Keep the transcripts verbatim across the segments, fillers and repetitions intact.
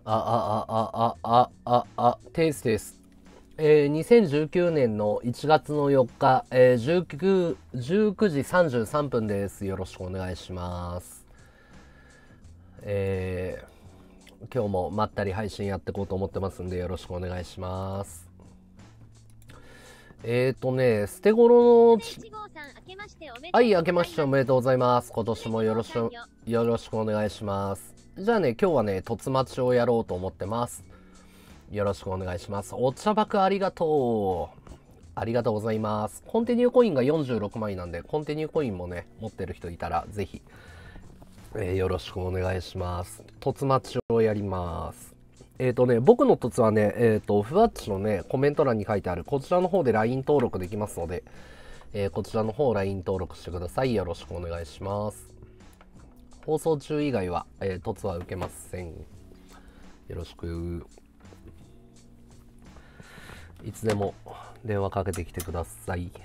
あ、あ、あ、あ、あ、あ、あ、テイスです。えー、にせんじゅうきゅうねんのいちがつのよっか、えー、じゅうく、じゅうくじさんじゅうさんぷんです。よろしくお願いします。えー、今日もまったり配信やっていこうと思ってますんで、よろしくお願いします。えーとね、捨て頃のち、はい、明けましておめでとうございます。今年もよろしく、よろしくお願いします。じゃあね、今日はね、凸待ちをやろうと思ってます。よろしくお願いします。お茶爆ありがとう。ありがとうございます。コンティニューコインがよんじゅうろくまいなんで、コンティニューコインもね、持ってる人いたら、ぜひ、えーよろしくお願いします。凸待ちをやります。えっ、とね、僕の凸はね、えっ、と、ふわっちのね、コメント欄に書いてある、こちらの方で ライン 登録できますので、えーこちらの方 ライン 登録してください。よろしくお願いします。放送中以外は、えー、凸は受けません。よろしく。いつでも電話かけてきてください。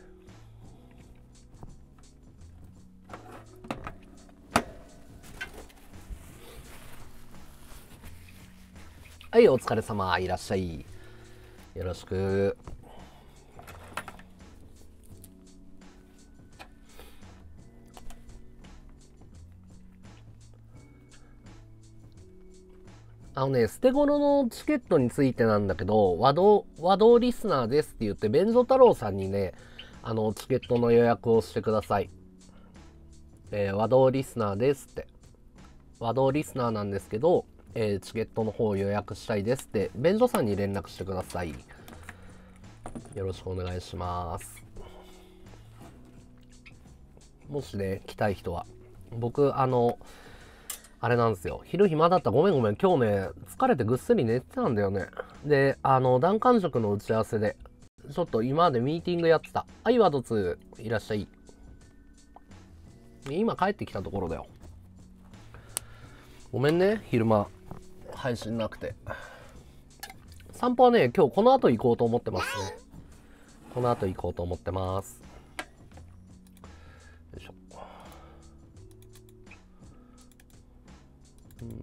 はい、お疲れ様。いらっしゃい。よろしく。あのね、捨て頃のチケットについてなんだけど、和道、和道リスナーですって言って、弁蔵太郎さんにね、あの、チケットの予約をしてください。えー和道リスナーですって。和道リスナーなんですけど、えーチケットの方を予約したいですって、弁蔵さんに連絡してください。よろしくお願いします。もしね、来たい人は。僕、あの、あれなんですよ。昼暇だった。ごめんごめん。今日ね、疲れてぐっすり寝てたんだよね。で、あの、弾丸塾の打ち合わせで、ちょっと今までミーティングやってた。はい、ワドツー、いらっしゃい。今帰ってきたところだよ。ごめんね、昼間、配信なくて。散歩はね、今日この後行こうと思ってますね。この後行こうと思ってます。よいしょ。うん、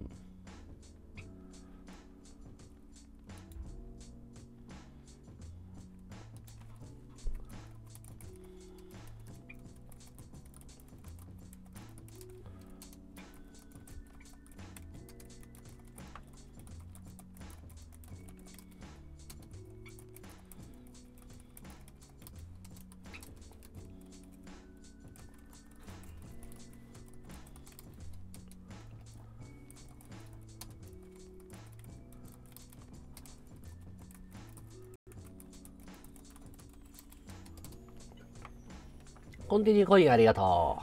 コンティニューコインありがと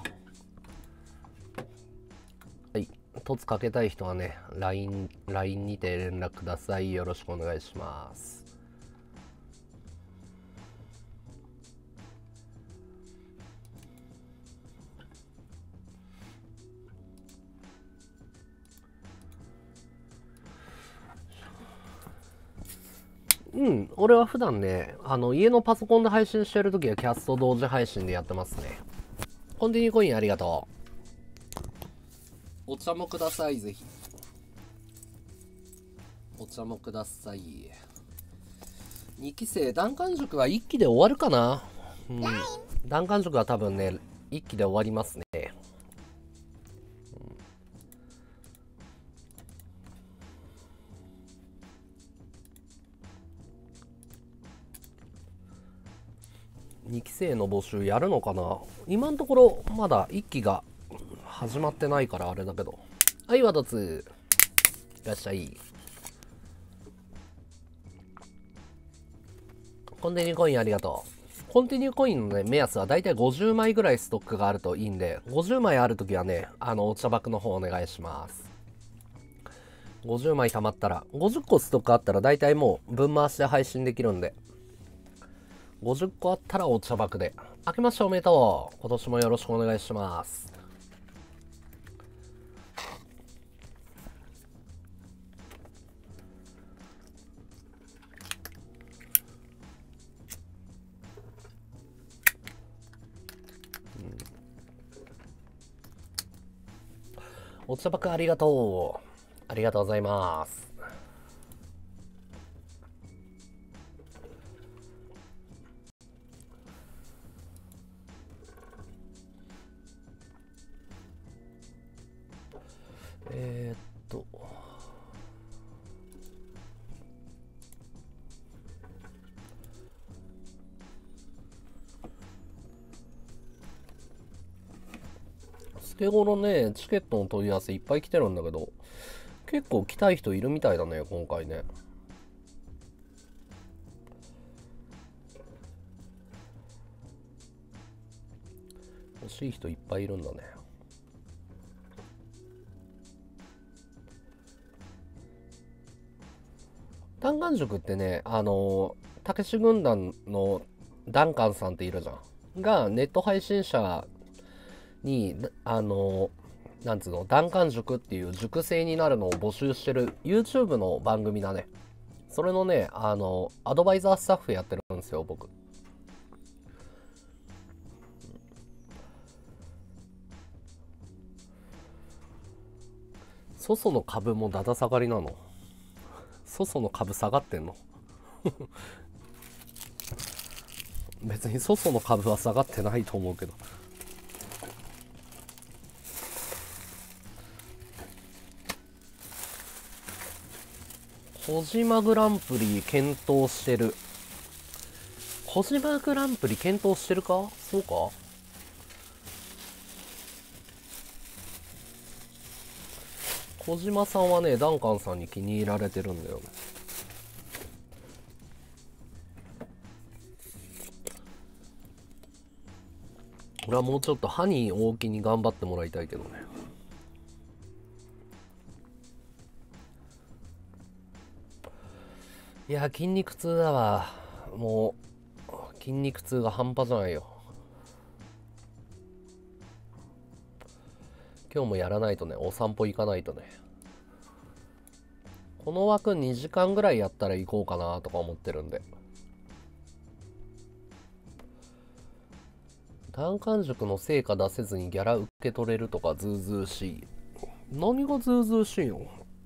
う。はい。凸かけたい人はね、ライン、ライン にて連絡ください。よろしくお願いします。うん、俺は普段ね、あの、家のパソコンで配信してるときはキャスト同時配信でやってますね。コンティニューコインありがとう。お茶もください、ぜひ。お茶もください。にき生、弾丸塾はいっきで終わるかな。うん。弾丸塾は多分ね、いっきで終わりますね。にき生の募集やるのかな。今のところまだいっきが始まってないからあれだけど。はい、ワトツいらっしゃい。コンティニューコインありがとう。コンティニューコインのね、目安はだいたいごじゅうまいぐらいストックがあるといいんで、ごじゅうまいあるときはね、あの、お茶爆の方お願いします。ごじゅうまい貯まったら、ごじゅっこストックあったらだいたいもう分回しで配信できるんで、ごじゅっこあったらお茶爆で。明けましておめでとう。今年もよろしくお願いします。お茶爆ありがとう。ありがとうございます。 手頃ね、チケットの問い合わせいっぱい来てるんだけど、結構来たい人いるみたいだね、今回ね。欲しい人いっぱいいるんだね。弾丸塾ってね、あのたけし軍団のダンカンさんっているじゃんが、ネット配信者にあのなんつうの、弾丸塾っていう塾生になるのを募集してる YouTube の番組だね。それのね、あのアドバイザースタッフやってるんですよ、僕。ソソの株もだだ下がりなの？ソソの株下がってんの？別にソソの株は下がってないと思うけど。小島グランプリ検討してる。小島グランプリ検討してるか？そうか？小島さんはね、ダンカンさんに気に入られてるんだよね。俺はもうちょっと歯に大きに頑張ってもらいたいけどね。いや、筋肉痛だわ。もう筋肉痛が半端じゃないよ。今日もやらないとね、お散歩行かないとね。この枠にじかんぐらいやったら行こうかなとか思ってるんで。弾丸塾の成果出せずにギャラ受け取れるとかずうずうしい。何がずうずうしいの？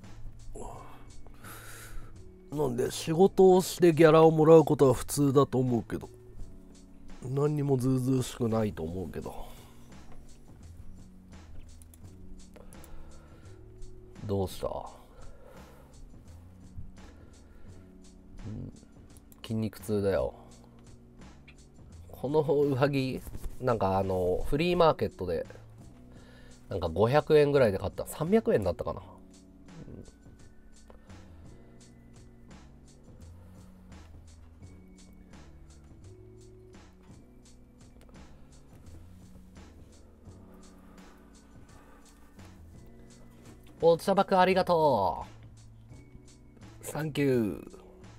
なんで仕事をしてギャラをもらうことは普通だと思うけど、何にもずうずうしくないと思うけど。どうした？うん、筋肉痛だよ。この上着なんかあのフリーマーケットでなんかごひゃくえんぐらいで買った。さんびゃくえんだったかな。お茶爆ありがとう。サンキュー。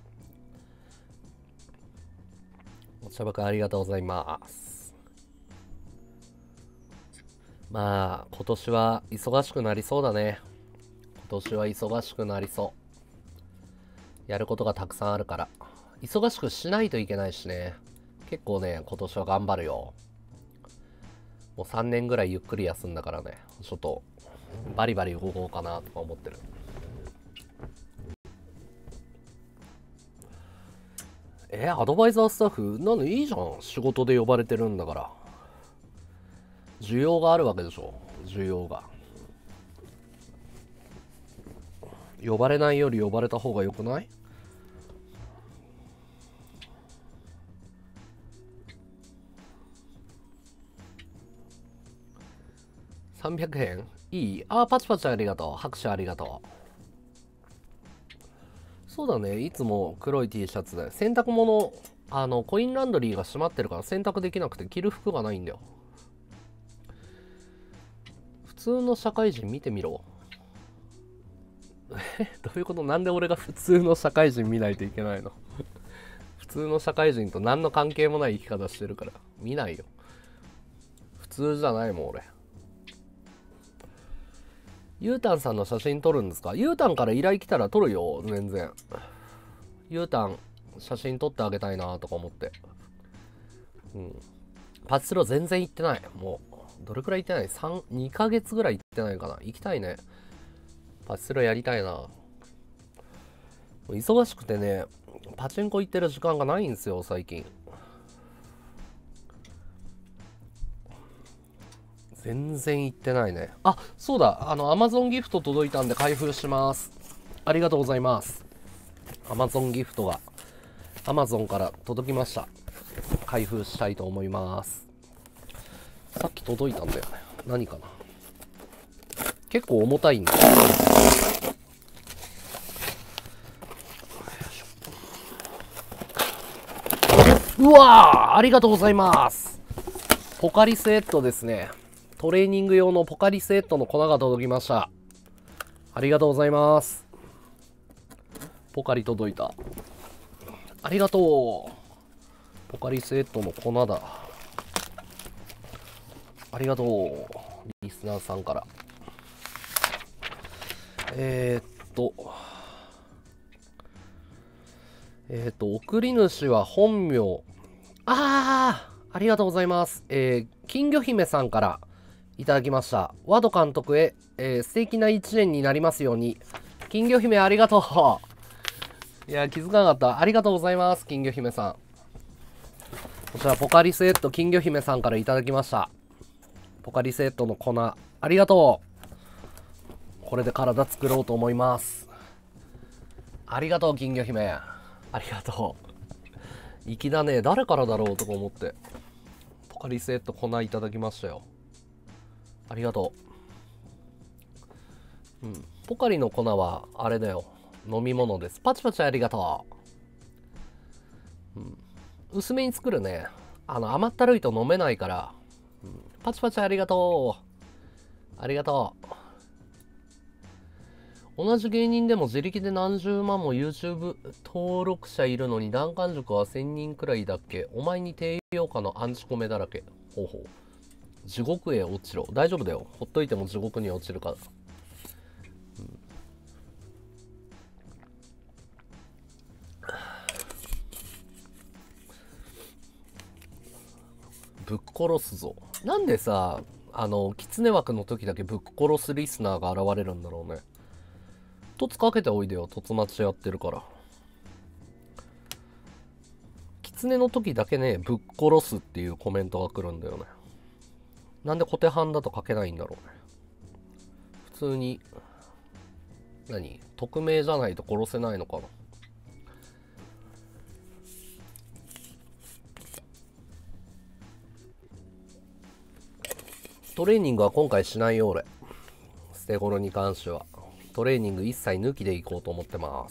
お茶爆ありがとうございます。まあ今年は忙しくなりそうだね。今年は忙しくなりそう。やることがたくさんあるから忙しくしないといけないしね。結構ね、今年は頑張るよ。もうさんねんぐらいゆっくり休んだからね、ちょっとバリバリ動こうかなとか思ってる。えー、アドバイザースタッフなのいいじゃん。仕事で呼ばれてるんだから。需要があるわけでしょ。需要が。呼ばれないより呼ばれた方がよくない？さんびゃくえんいい？あー、パチパチありがとう。拍手ありがとう。そうだね、いつも黒い T シャツで洗濯物、あのコインランドリーが閉まってるから洗濯できなくて着る服がないんだよ。普通の社会人見てみろ。え、どういうこと？なんで俺が普通の社会人見ないといけないの？普通の社会人と何の関係もない生き方してるから見ないよ。普通じゃないもん俺。ゆうたんさんの写真撮るんですか？ゆうたんから依頼来たら撮るよ、全然。ゆうたん写真撮ってあげたいなとか思って。うん。パチスロ全然行ってない。もうどれくらい行ってない？ さん、にかげつぐらい行ってないかな。行きたいね。パチスロやりたいな。忙しくてね、パチンコ行ってる時間がないんですよ最近。全然行ってないね。あ、そうだ、あの Amazon ギフト届いたんで開封します。ありがとうございます。 Amazon ギフトが Amazon から届きました。開封したいと思います。さっき届いたんだよね。何かな。 結構重たいんだ。うわー、ありがとうございます。ポカリスエットですね。トレーニング用のポカリスエットの粉が届きました。ありがとうございます。ポカリ届いた。ありがとう。ポカリスエットの粉だ。ありがとう。リスナーさんから。えー、っと。えー、っと、送り主は本名。あー、ありがとうございます。えー、金魚姫さんからいただきました。ワド監督へ、えー、素敵な一年になりますように。金魚姫ありがとう。いや、気づかなかった。ありがとうございます、金魚姫さん。こちら、ポカリスエット金魚姫さんからいただきました。ポカリスエットの粉、ありがとう。これで体作ろうと思います。ありがとう、金魚姫。ありがとう。粋だね。誰からだろうとか思って。ポカリスエット粉いただきましたよ。ありがとう。うん。ポカリの粉は、あれだよ。飲み物です。パチパチありがとう。うん。薄めに作るね。あの、甘ったるいと飲めないから。うん、パチパチありがとう。ありがとう。同じ芸人でも自力で何十万も YouTube 登録者いるのに難関塾はせんにんくらいだっけ。お前に低評価のアンチコメだらけ。ほうほう。地獄へ落ちろ。大丈夫だよ。ほっといても地獄に落ちるから。うん、ぶっ殺すぞ。なんでさ、あの、狐枠の時だけぶっ殺すリスナーが現れるんだろうね。凸かけておいでよ。凸待ちやってるから。狐の時だけね、ぶっ殺すっていうコメントが来るんだよね。なんで小手半だと書けないんだろうね。普通に、何？匿名じゃないと殺せないのかな。トレーニングは今回しないよ、俺。捨て頃に関しては。トレーニング一切抜きでいこうと思ってます。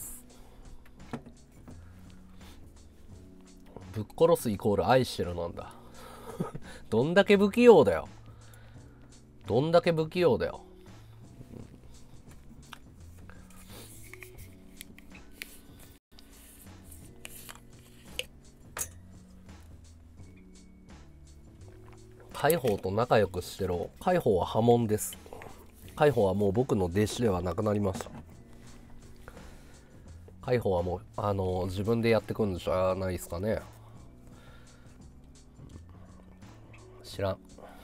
ぶっ殺すイコール愛してるなんだ。どんだけ不器用だよ。どんだけ不器用だよ。海宝と仲良くしてろ。海宝は波紋です。海宝はもう僕の弟子ではなくなりました。海宝はもう、あの、自分でやってくんじゃないですかね。知らん。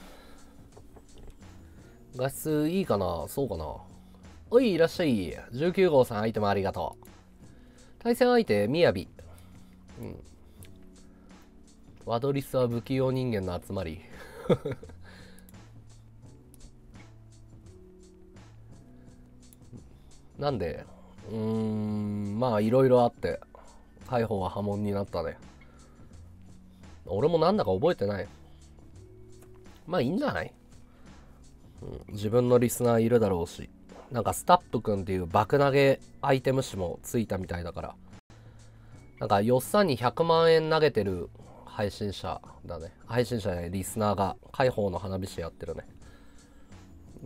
画質いいかな？そうかな？おい、いらっしゃい。じゅうきゅう号さんアイテムありがとう。対戦相手、みやび。うん。ワドリスは不器用人間の集まり。なんでうーん、まあいろいろあって、海宝は波紋になったね。俺もなんだか覚えてない。まあいいんじゃない？うん、自分のリスナーいるだろうし。なんかスタップくんっていう爆投げアイテム種もついたみたいだから。なんかよっさんにひゃくまんえん投げてる配信者だね。配信者じゃない、リスナーが海宝の花火師やってるね。うん。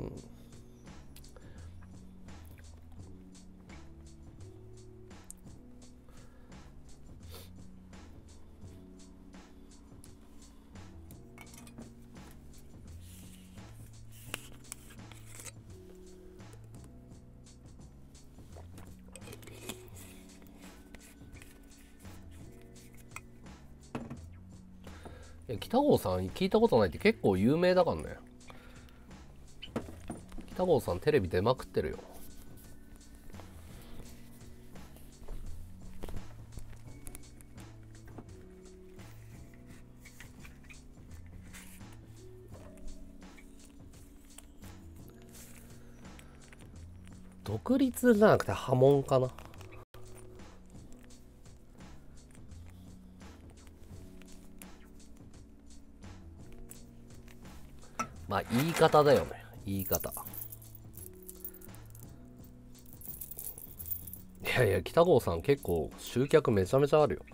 北郷さん聞いたことないって結構有名だからね。北郷さんテレビ出まくってるよ。独立じゃなくて波紋かな。まあ言い方だよね。言い方。 やいや、北郷さん結構集客めちゃめちゃあるよ。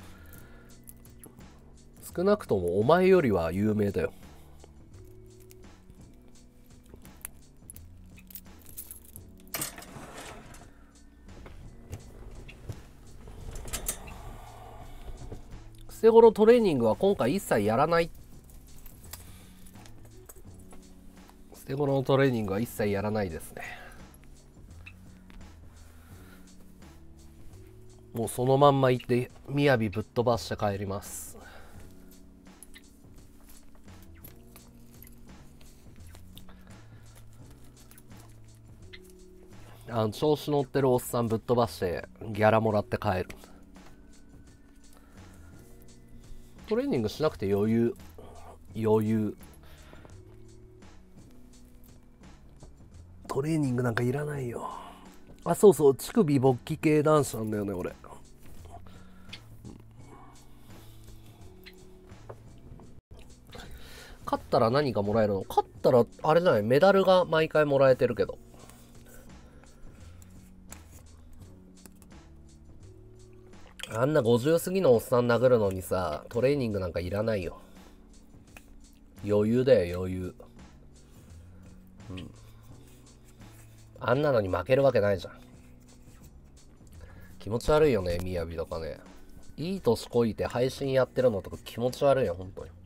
少なくともお前よりは有名だよ。捨て頃トレーニングは今回一切やらない。捨て頃のトレーニングは一切やらないですね。もうそのまんま行ってみやびぶっ飛ばして帰ります。あの調子乗ってるおっさんぶっ飛ばしてギャラもらって帰る。トレーニングしなくて余裕余裕。トレーニングなんかいらないよ。あ、そうそう、乳首勃起系男子なんだよね俺。勝ったら何がもらえるの？勝ったらあれじゃない、メダルが毎回もらえてるけど。あんなごじゅう過ぎのおっさん殴るのにさ、トレーニングなんかいらないよ。余裕だよ余裕。うん。あんなのに負けるわけないじゃん。気持ち悪いよね、みやびとかね。いい年こいて配信やってるのとか気持ち悪いよ、本当に。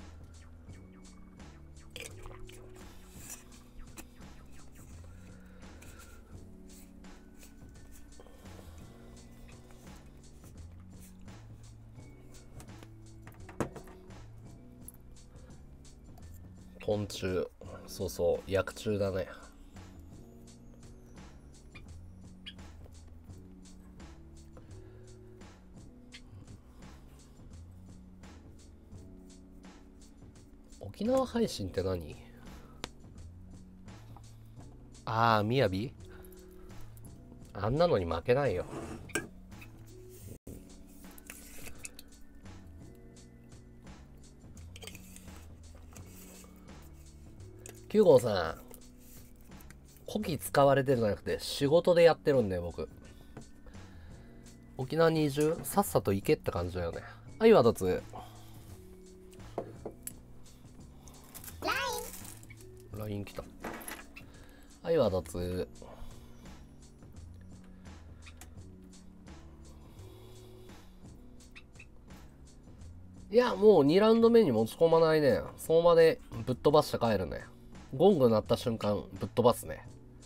昆虫。そうそう、薬中だね。沖縄配信って何？ああ、みやび？あんなのに負けないよ。きゅう号さん、こき使われてるんじゃなくて仕事でやってるんだよ僕。沖縄に移住さっさと行けって感じだよね。あいはどつ。ライン来た。あいはどつ。いや、もうにラウンド目に持ち込まないね。その場でぶっ飛ばして帰るね。ゴング鳴った瞬間ぶっ飛ばすね。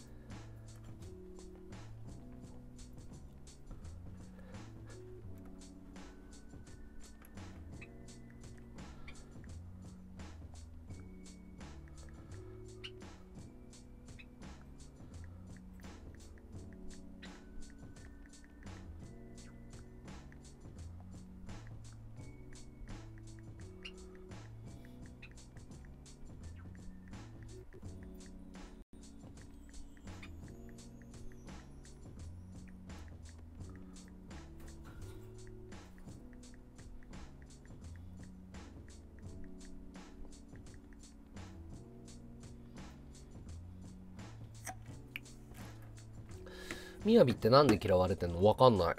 みやびってなんで嫌われてんの？わかんない、うん、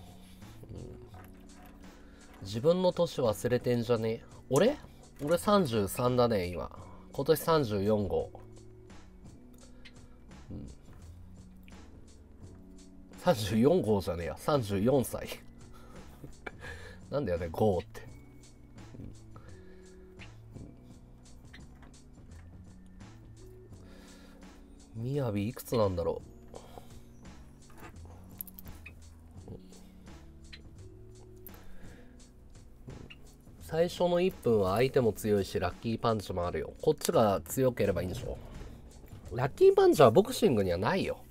自分の年忘れてんじゃね？俺俺さんじゅうさんだね今。今年さんじゅうよん号、うん、さんじゅうよん号じゃねえや、さんじゅうよんさいなんだよね号って、みやびいくつなんだろう。最初のいっぷんは相手も強いしラッキーパンチもあるよ。こっちが強ければいいんでしょ。ラッキーパンチはボクシングにはないよ。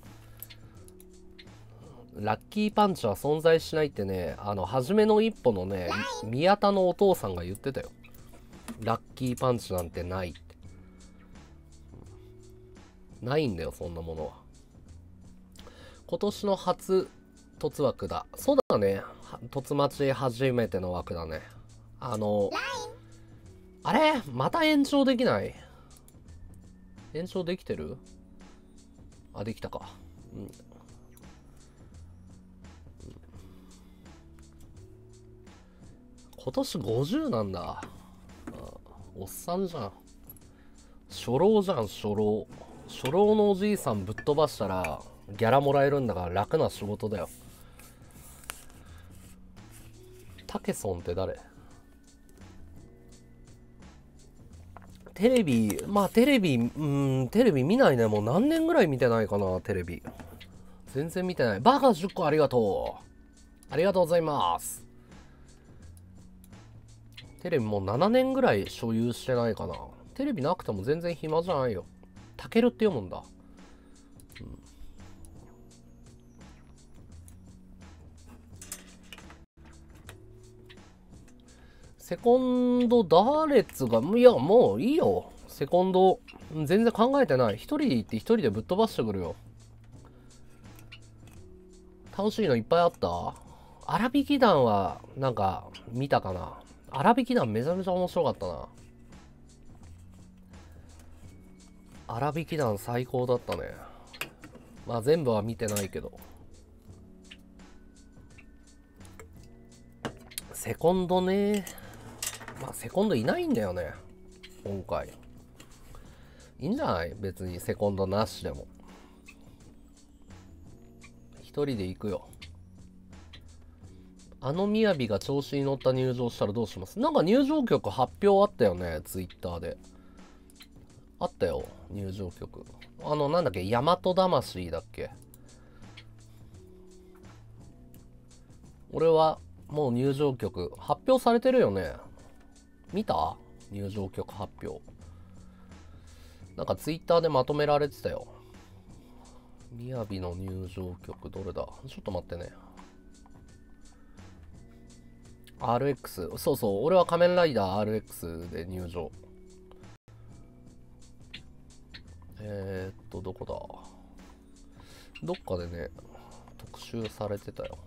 ラッキーパンチは存在しないってね、あの初めの一歩のね宮田のお父さんが言ってたよ。ラッキーパンチなんてないって。ないんだよそんなものは。今年の初凸枠だ。そうだね、凸待ち初めての枠だね。あのあれまた延長できない？延長できてる？あ、できたか。うん。 今年ごじゅうなんだ。おっさんじゃん。初老じゃん、初老。初老のおじいさんぶっ飛ばしたらギャラもらえるんだから楽な仕事だよ。タケソンって誰？テレビ、まあテレビ、うん、テレビ見ないね。もう何年ぐらい見てないかな、テレビ。全然見てない。バーガーじゅっこありがとう。ありがとうございます。テレビもうななねんぐらい所有してないかな。テレビなくても全然暇じゃないよ。タケルって読むんだ。うん、セコンドダーレッツが、いや、もういいよ。セコンド、全然考えてない。一人で行って一人でぶっ飛ばしてくるよ。楽しいのいっぱいあった。荒引き団は、なんか、見たかな。荒引き団めちゃめちゃ面白かったな。荒引き団最高だったね。まあ全部は見てないけど。セコンドね。まあセコンドいないんだよね。今回。いいんじゃない？別にセコンドなしでも。一人で行くよ。あのみやびが調子に乗った入場したらどうします？なんか入場曲発表あったよね、ツイッターで。あったよ、入場曲。あの、なんだっけ、大和魂だっけ。俺はもう入場曲発表されてるよね。見た？入場曲発表。なんかツイッターでまとめられてたよ。みやびの入場曲どれだ？ちょっと待ってね。アールエックス。そうそう。俺は仮面ライダー アールエックス で入場。えー、っと、どこだ？どっかでね、特集されてたよ。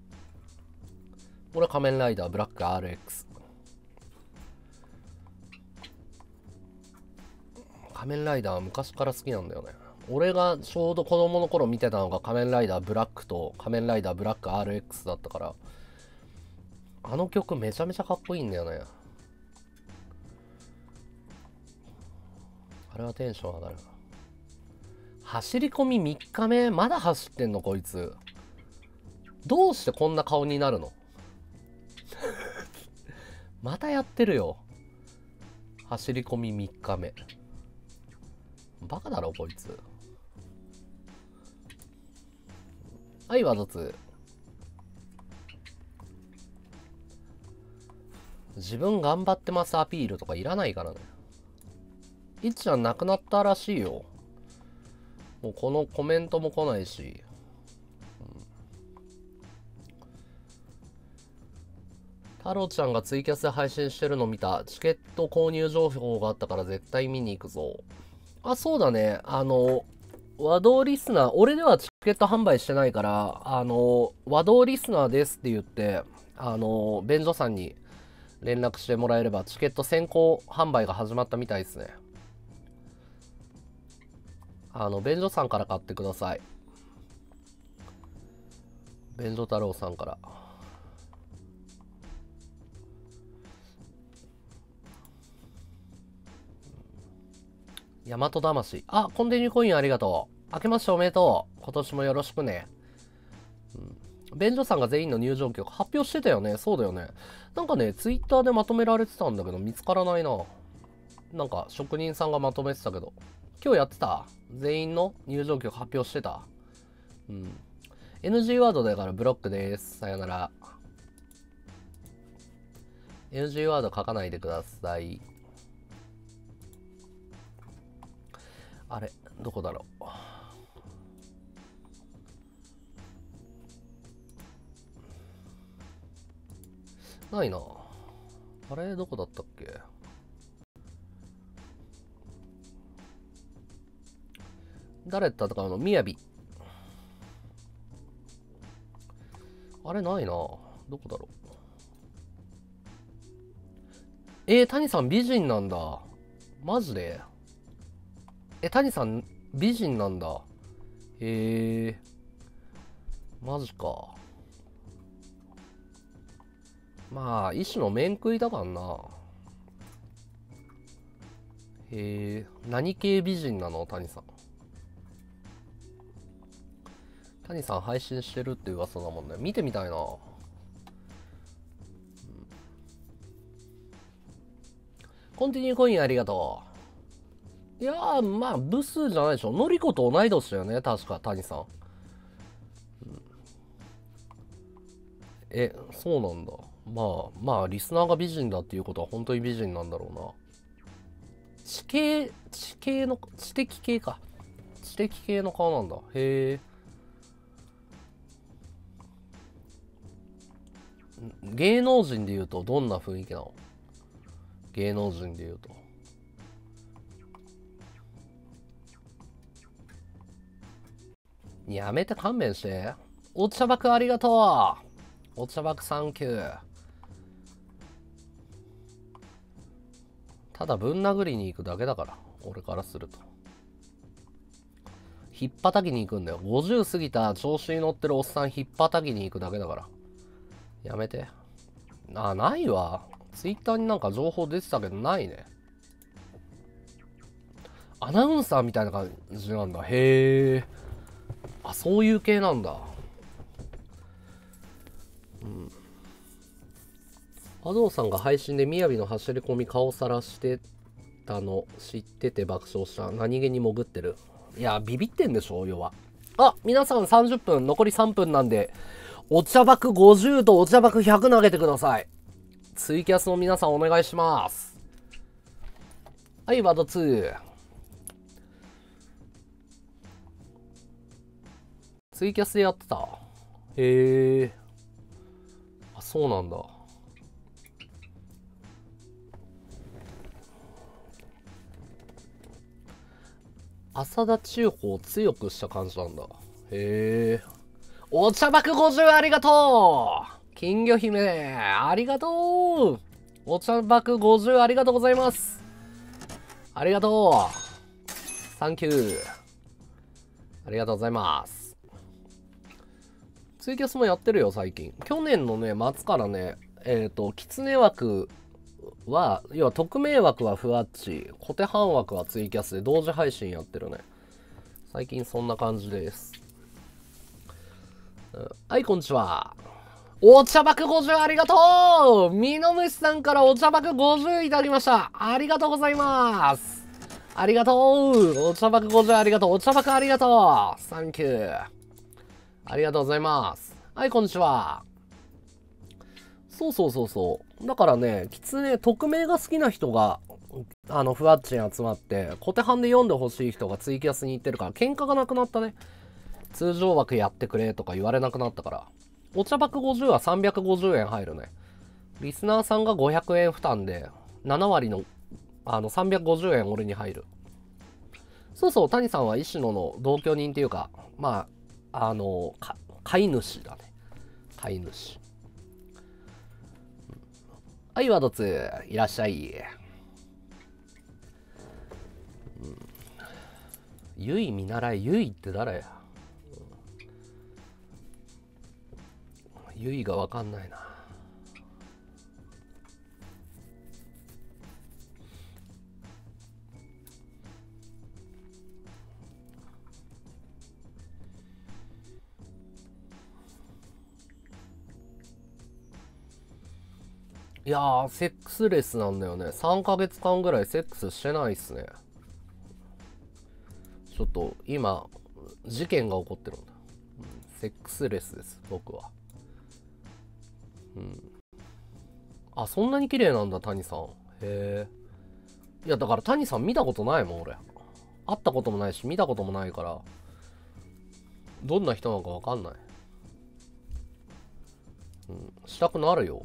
俺は仮面ライダーブラック アールエックス。仮面ライダーは昔から好きなんだよね。俺がちょうど子供の頃見てたのが仮面ライダーブラックと仮面ライダーブラック アールエックス だったから、あの曲めちゃめちゃかっこいいんだよね。あれはテンション上がる。走り込みみっかめ、まだ走ってんのこいつ。どうしてこんな顔になるの？またやってるよ。走り込みみっかめ。バカだろこいつ。はい、わざつ。自分頑張ってますアピールとかいらないからね。いっちゃん亡くなったらしいよ。もうこのコメントも来ないし。うん、太郎ちゃんがツイキャスで配信してるの見た。チケット購入情報があったから絶対見に行くぞ。あ、そうだね。あの、和道リスナー、俺ではチケット販売してないから、あの、和道リスナーですって言って、あの、便所さんに連絡してもらえれば、チケット先行販売が始まったみたいですね。あの、便所さんから買ってください。便所太郎さんから。大和魂。あ、コンティニューコインありがとう。明けましておめでとう。今年もよろしくね。うん。便所さんが全員の入場曲発表してたよね。そうだよね。なんかね、ツイッターでまとめられてたんだけど、見つからないな。なんか、職人さんがまとめてたけど。今日やってた？全員の入場曲発表してた？うん。エヌジー ワードだからブロックです。さよなら。エヌジー ワード書かないでください。あれ、どこだろう。ないな。あれ、どこだったっけ？誰だったかな？みやび。あれ、ないな。どこだろう。えー、谷さん美人なんだ。マジで？え、谷さん美人なんだ。へえ。マジか。 まあ一種の面食いだからな。へえ、何系美人なの谷さん。谷さん配信してるって噂だもんね。見てみたいな。コンティニューコインありがとう。いやー、まあ、部数じゃないでしょ。のりこと同い年だよね、確か、谷さん。うん、え、そうなんだ。まあ、まあ、リスナーが美人だっていうことは本当に美人なんだろうな。地形、地形の、知的系か。知的系の顔なんだ。へえ。芸能人で言うとどんな雰囲気なの？芸能人で言うと。やめて勘弁して。お茶爆ありがとう。お茶爆サンキュー。ただぶん殴りに行くだけだから、俺からすると。ひっぱたきに行くんだよ。ごじゅう過ぎた調子に乗ってるおっさんひっぱたきに行くだけだから。やめて。あ、ないわ。ツイッターになんか情報出てたけどないね。アナウンサーみたいな感じなんだ。へえ。あ、そういう系なんだ。うん。アドウさんが配信で雅の走り込み顔さらしてたの知ってて爆笑した。何気に潜ってる。いや、ビビってんでしょ、要は。あ、皆さんさんじゅっぷん、残りさんぷんなんで、お茶爆ごじゅうとお茶爆ひゃく投げてください。ツイキャスの皆さんお願いします。はい、ワードツー。ツイキャスでやってた。へえ。あ、そうなんだ。浅田中宝を強くした感じなんだ。へえ。お茶爆ごじゅうありがとう。金魚姫、ありがとう。お茶爆ごじゅうありがとうございます。ありがとう。サンキュー。ありがとうございます。ツイキャスもやってるよ、最近。去年のね、末からね、えっと、キツネ枠は、要は匿名枠はふわっち、小手半枠はツイキャスで同時配信やってるね。最近そんな感じです。はい、こんにちは。お茶爆ごじゅうありがとう。ミノムシさんからお茶爆ごじゅういただきました。ありがとうございます。ありがとう。お茶爆ごじゅうありがとう。お茶爆ありがとう。サンキュー。ありがとうございます。はい、こんにちは。そうそうそうそう。だからね、キツネ、匿名が好きな人が、あの、ふわっちに集まって、小手半で読んでほしい人がツイキャスに行ってるから、喧嘩がなくなったね。通常枠やってくれとか言われなくなったから。お茶爆ごじゅうはさんびゃくごじゅうえん入るね。リスナーさんがごひゃくえん負担で、なな割の、あの、さんびゃくごじゅうえん俺に入る。そうそう、谷さんは石野の同居人っていうか、まあ、あの、飼い主だね。飼い主。はい、ワードツー、いらっしゃい。うん、ゆい見習い、ゆいって誰や。ゆいがわかんないな。いやー、セックスレスなんだよね。さんかげつかんぐらいセックスしてないっすね。ちょっと今、事件が起こってるんだ。うん、セックスレスです、僕は。うん。あ、そんなに綺麗なんだ、谷さん。へえ。いや、だから谷さん見たことないもん、俺。会ったこともないし、見たこともないから、どんな人なのかわかんない。うん、したくなるよ。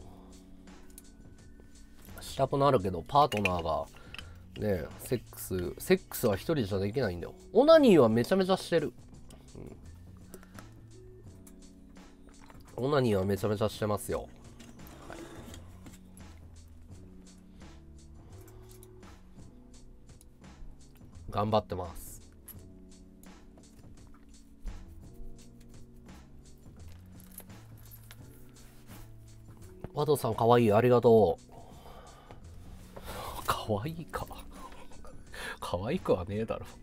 したくなるけど、パートナーが、ね、セックス、セックスは一人じゃできないんだよ。オナニーはめちゃめちゃしてる。うん、オナニーはめちゃめちゃしてますよ。はい、頑張ってます。 ワドさんかわいい、ありがとう。かわいいか。かわいくはねえだろ。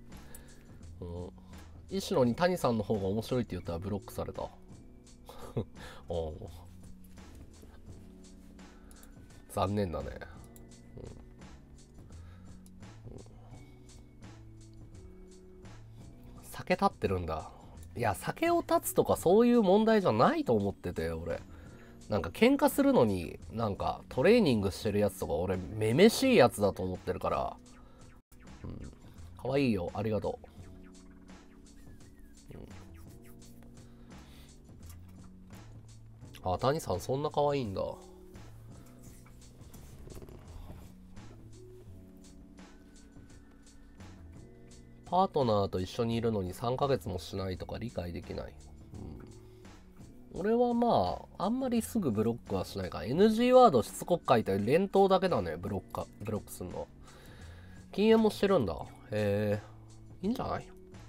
うん。石野に谷さんの方が面白いって言ったらブロックされた。お残念だね。うんうん、酒立ってるんだ。いや、酒を断つとかそういう問題じゃないと思ってて、俺。なんか喧嘩するのになんかトレーニングしてるやつとか俺めめしいやつだと思ってるから、うん、かわいいよ、ありがとう、うん、あ、谷さんそんなかわいいんだ。パートナーと一緒にいるのにさんかげつもしないとか理解できない、うん、俺はまああんまりすぐブロックはしないから エヌジー ワードしつこく書いて連投だけだね、ブロックかブロックするの。禁煙もしてるんだ。へえ、いいんじゃない。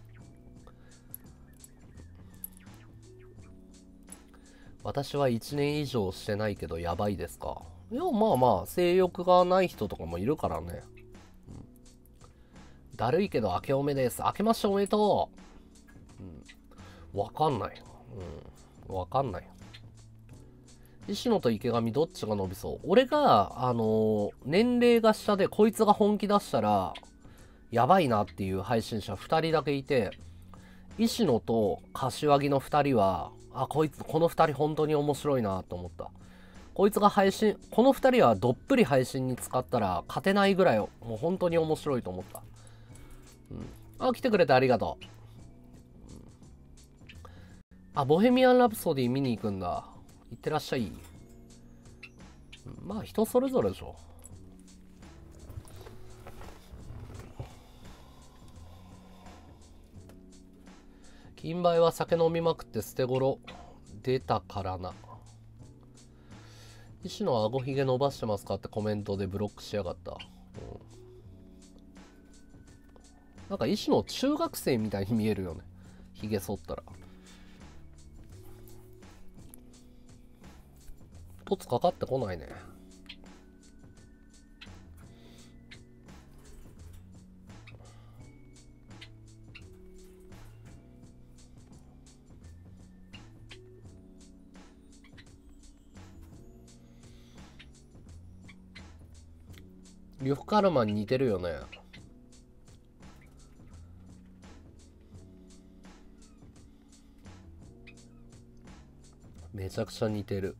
私はいちねん以上してないけどやばいですか。いや、まあまあ性欲がない人とかもいるからね、うん、だるいけど明けおめです。明けましておめでとう。うん、わかんない。うん、わかんない。石野と池上どっちが伸びそう。俺が、あのー年齢が下でこいつが本気出したらやばいなっていう配信者ふたりだけいて、石野と柏木のふたりは、あ、こいつ、このふたり本当に面白いなと思った。こいつが配信、このふたりはどっぷり配信に使ったら勝てないぐらい、もう本当に面白いと思った。うん、あ、来てくれてありがとう。あ、ボヘミアン・ラプソディ見に行くんだ。行ってらっしゃい。まあ人それぞれでしょ。金梅は酒飲みまくって捨て頃出たからな。石の顎ひげ伸ばしてますかってコメントでブロックしやがった、うん、なんか石の中学生みたいに見えるよね、ひげ剃ったら。トツかかってこないね。呂布カルマに似てるよね。めちゃくちゃ似てる。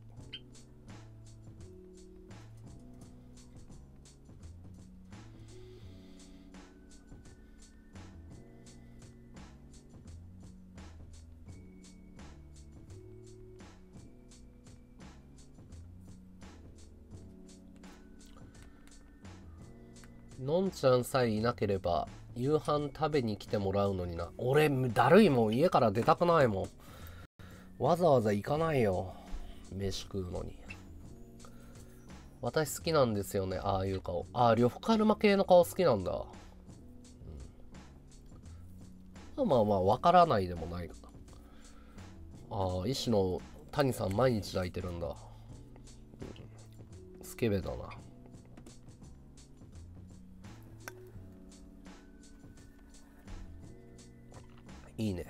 のんちゃんさえいなければ夕飯食べに来てもらうのにな。俺だるいもん、家から出たくないもん。わざわざ行かないよ、飯食うのに。私好きなんですよね、ああいう顔。ああ、呂布カルマ系の顔好きなんだ、うん、まあまあわからないでもないかな。ああ、医師の谷さん毎日抱いてるんだ、うん、スケベだな。いいね。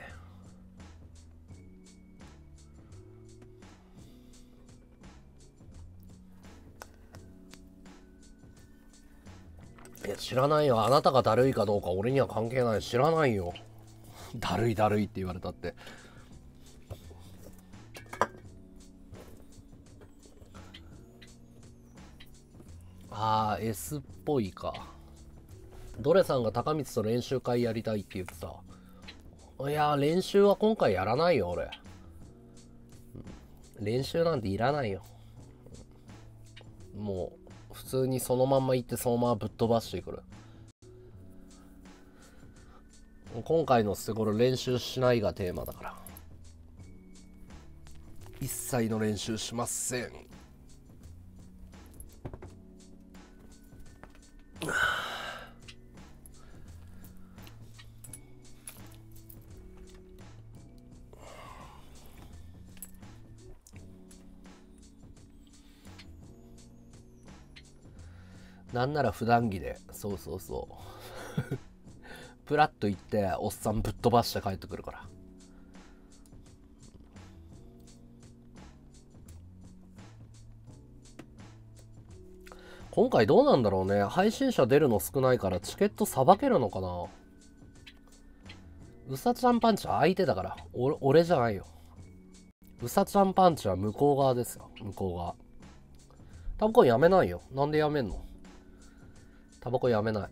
いや知らないよ、あなたがだるいかどうか俺には関係ない。知らないよ、だるいだるいって言われたって。あー S っぽいか。ドレさんが高光と練習会やりたいって言ってた。いや練習は今回やらないよ俺。練習なんていらないよ。もう普通にそのまんま行ってそのままぶっ飛ばしてくる。今回の捨て頃練習しないがテーマだから、一切の練習しません。 なんなら普段着で、そうそうそうプラッと行っておっさんぶっ飛ばして帰ってくるから。今回どうなんだろうね。配信者出るの少ないからチケットさばけるのかな。うさちゃんパンチは相手だから。お俺じゃないよ。うさちゃんパンチは向こう側ですよ。向こう側。タバコやめないよ。なんでやめんの？タバコやめない。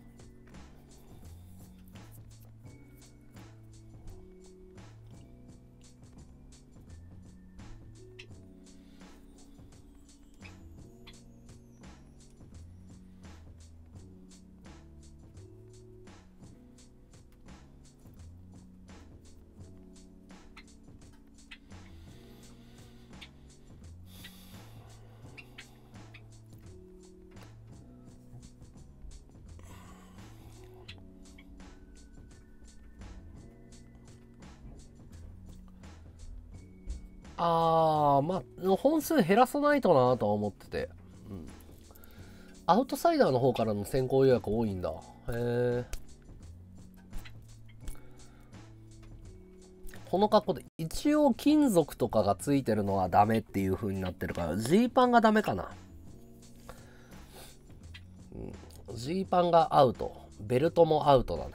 あー、まあ、本数減らさないとなとは思ってて。うん。アウトサイダーの方からの先行予約多いんだ。へえ。この格好で、一応金属とかがついてるのはダメっていう風になってるから、ジーパンがダメかな。うん。ジーパンがアウト。ベルトもアウトだね。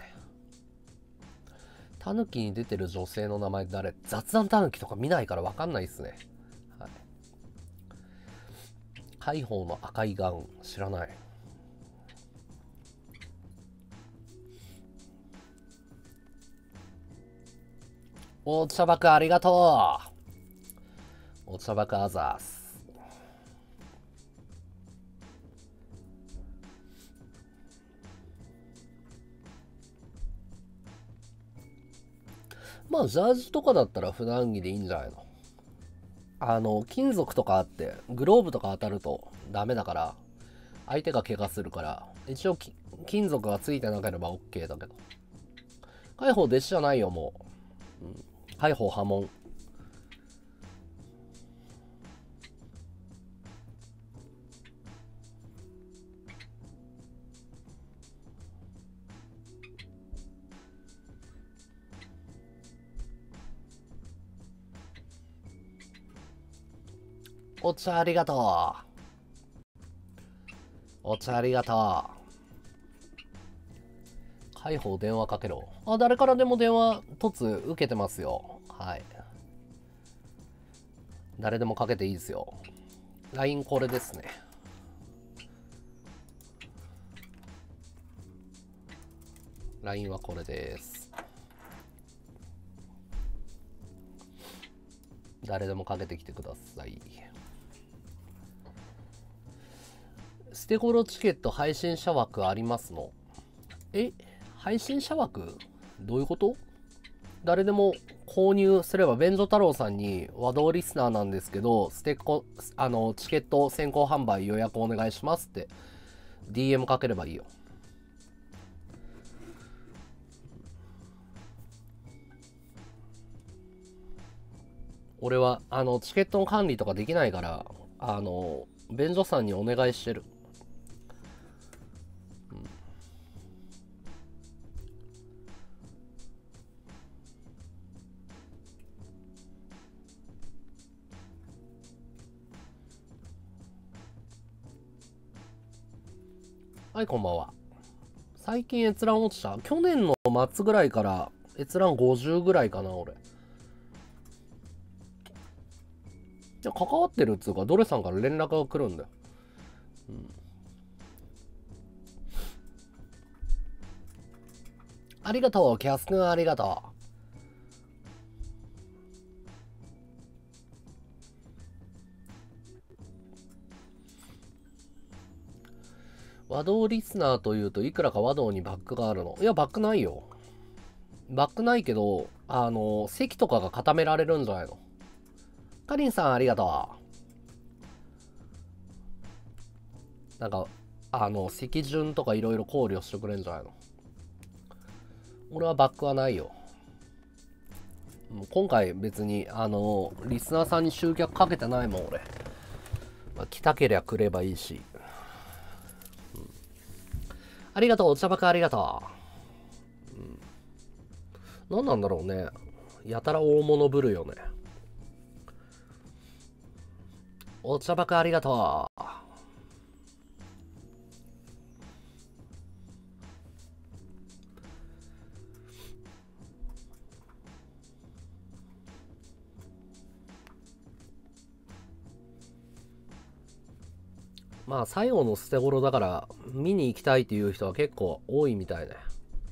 タヌキに出てる女性の名前誰？雑談タヌキとか見ないから分かんないっすね。はい。海宝の赤いガウン、知らない。お茶爆ありがとう。お茶爆あざーす。まあジャージとかだったら普段着でいいんじゃないの。あの金属とかあってグローブとか当たるとダメだから、相手が怪我するから、一応金属がついてなければ OK だけど。海宝弟子じゃないよもう、うん、海宝波紋。お茶ありがとう。お茶ありがとう。海宝電話かけろ。あ、誰からでも電話突受けてますよ。はい。誰でもかけていいですよ。ライン これですね。ライン はこれです。誰でもかけてきてください。捨て頃チケット配信者枠ありますの？え、配信者枠どういうこと？誰でも購入すれば、便所太郎さんに和道リスナーなんですけど、ステコ、あの、チケット先行販売予約お願いしますって ディーエム かければいいよ。俺は、あの、チケットの管理とかできないから、あの、便所さんにお願いしてる。はい、こんばんは。最近閲覧落ちた？去年の末ぐらいから閲覧ごじゅうぐらいかな、俺。いや、関わってるっつうか、ドレさんから連絡が来るんだよ。うん。ありがとう、キャス君ありがとう。和道リスナーというといくらか和道にバックがあるの？いや、バックないよ。バックないけど、あの、席とかが固められるんじゃないの？かりんさんありがとう。なんか、あの、席順とかいろいろ考慮してくれんじゃないの？俺はバックはないよ。今回別に、あの、リスナーさんに集客かけてないもん、俺。まあ、来たけりゃ来ればいいし。うん、 ありがとう、お茶バカありがとう。うん。何なんだろうね。やたら大物ぶるよね。お茶バカありがとう。まあ最後の捨て頃だから見に行きたいっていう人は結構多いみたいね。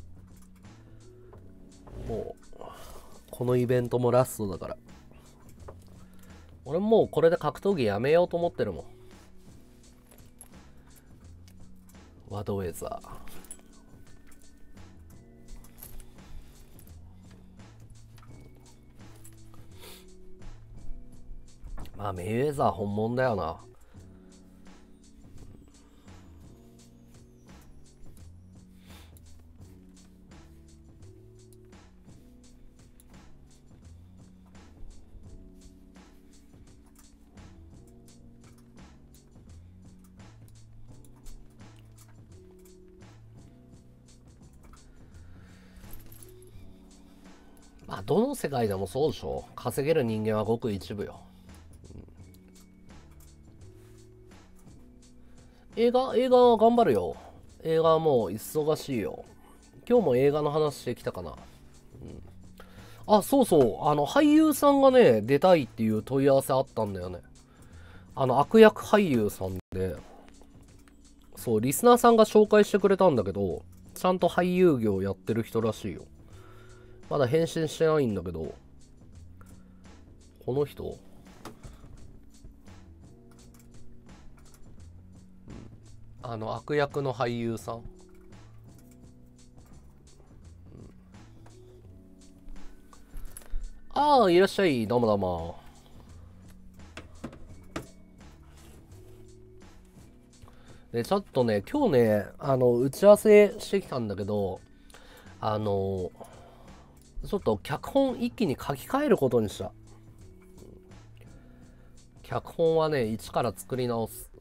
もうこのイベントもラストだから。俺もうこれで格闘技やめようと思ってるもん。ワドウェザー。まあメイウェザー本物だよな。まあどの世界でもそうでしょ。稼げる人間はごく一部よ。映画映画は頑張るよ。映画はもう忙しいよ。今日も映画の話してきたかな。うん、あ、そうそう。あの、俳優さんがね、出たいっていう問い合わせあったんだよね。あの、悪役俳優さんで、そう、リスナーさんが紹介してくれたんだけど、ちゃんと俳優業やってる人らしいよ。まだ返信してないんだけど、この人、あの、悪役の俳優さん。ああ、いらっしゃい。どうもどうも。で、ちょっとね、今日ね、あの、打ち合わせしてきたんだけど、あの、ちょっと脚本一気に書き換えることにした。脚本はね、一から作り直す。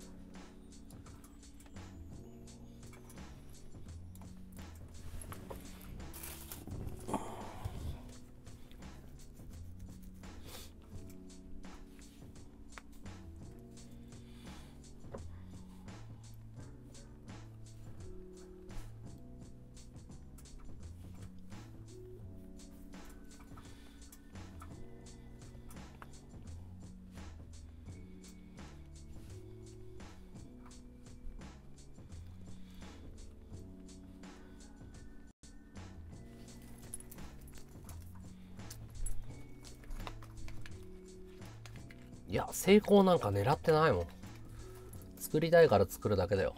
いや、成功なんか狙ってないもん。作りたいから作るだけだよ。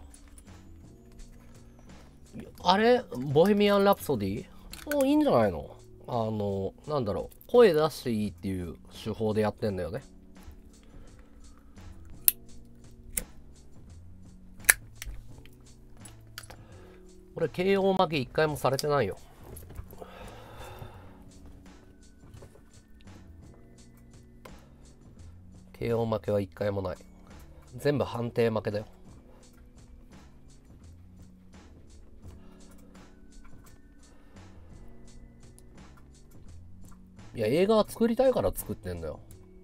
あれボヘミアン・ラプソディもういいんじゃないの？あの、なんだろう。声出していいっていう手法でやってんだよね。俺、ケーオー 負け一回もされてないよ。ケーオー 負けは一回もない。全部判定負けだよ。いや、映画は作りたいから作ってんだよ。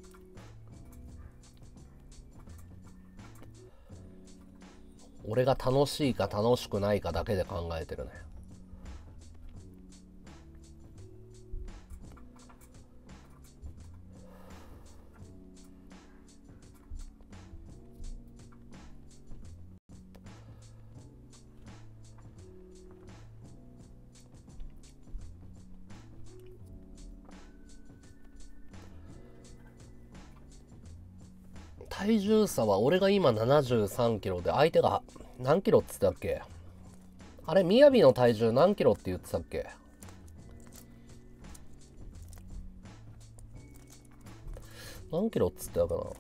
俺が楽しいか楽しくないかだけで考えてるね。体重差は俺が今ななじゅうさんキロで相手が何キロっつったっけ？あれ、みやびの体重何キロって言ってたっけ？何キロっつったかな。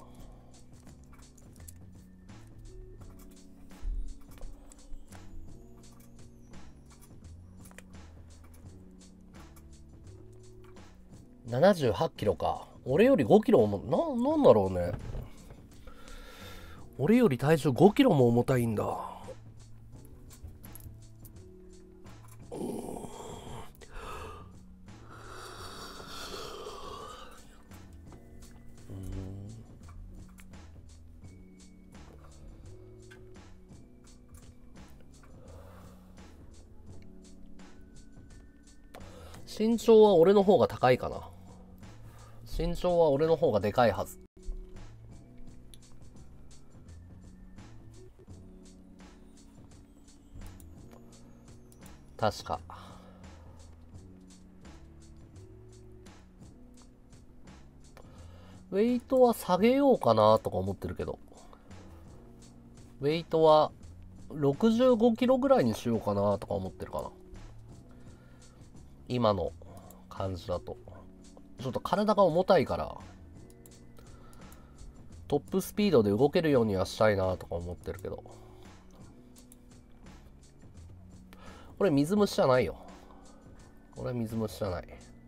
ななじゅうはちキロか。俺よりごキロも、な、なんだろうね。俺より体重ごキロも重たいんだ。 身長は俺の方が高いかな。身長は俺の方がでかいはず。確か。ウェイトは下げようかなとか思ってるけど。ウェイトはろくじゅうごキロぐらいにしようかなとか思ってるかな。今の感じだと。ちょっと体が重たいから、トップスピードで動けるようにはしたいなとか思ってるけど。これ水虫じゃないよ。これ水虫じゃない。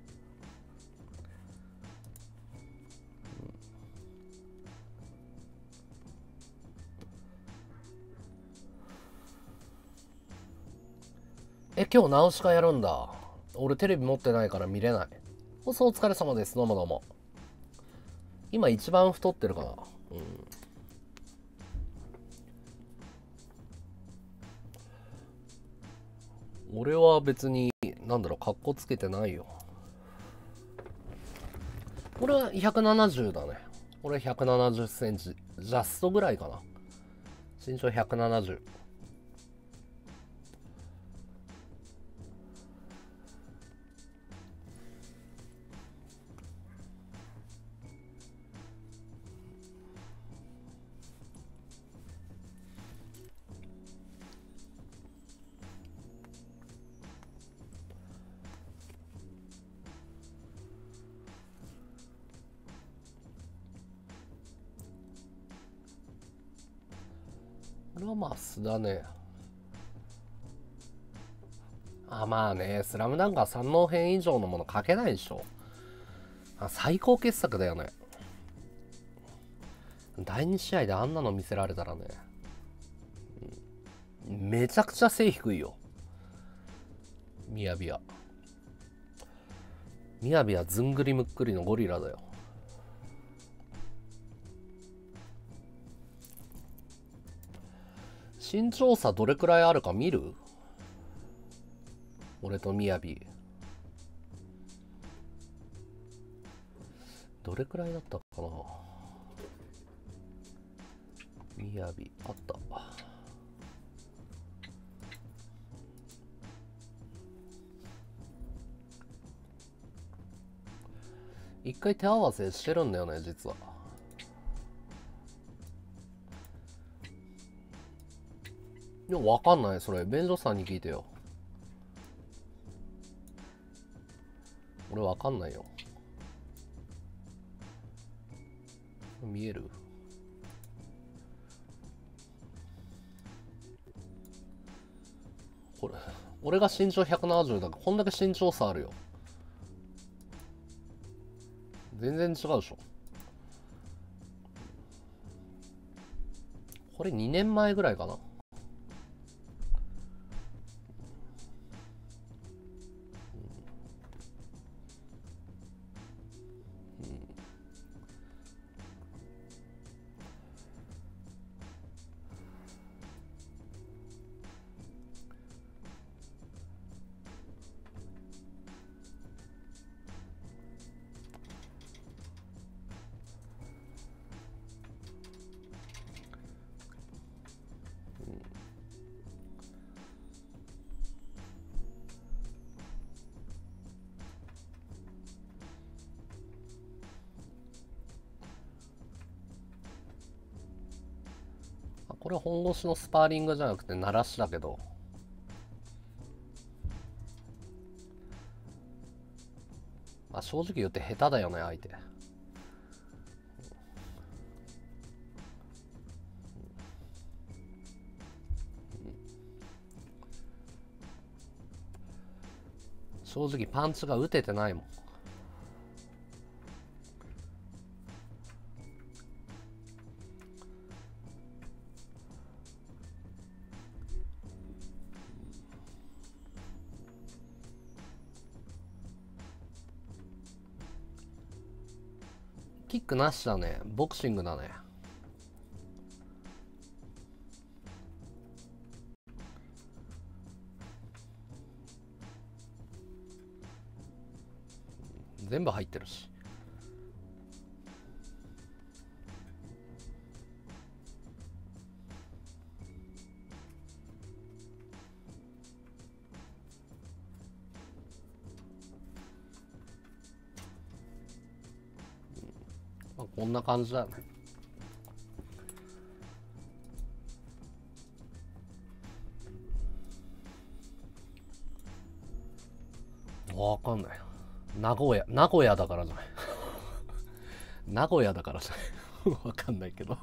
え、今日ナウシカやるんだ。俺テレビ持ってないから見れない。おそう、お疲れ様です。どうもどうも。今一番太ってるかな。うん。俺は別に、なんだろう、かっこつけてないよ。俺はひゃくななじゅうだね。俺ひゃくななじゅっセンチ。ジャストぐらいかな。身長ひゃくななじゅう。これはまあ素だね。あ、まあね、スラムダンクは三能編以上のもの書けないでしょ。あ、最高傑作だよね。だいに試合であんなの見せられたらね、めちゃくちゃ背低いよ。みやびや。みやびやずんぐりむっくりのゴリラだよ。身長差どれくらいあるか見る？俺とみやび。どれくらいだったかな。みやび、あった。一回手合わせしてるんだよね、実は。いや、わかんない。それ、便所さんに聞いてよ。俺わかんないよ。見える？これ、俺が身長ひゃくななじゅうだから、こんだけ身長差あるよ。全然違うでしょ。これにねんまえぐらいかな。これ本腰のスパーリングじゃなくて鳴らしだけど、まあ、正直言って下手だよね相手。正直パンチが打ててないもん。キックなしだね。ボクシングだね。 全部入ってるし。まあ、こんな感じだよね。わかんない。名古屋、名古屋だからじゃない。名古屋だからじゃない。わかんないけど。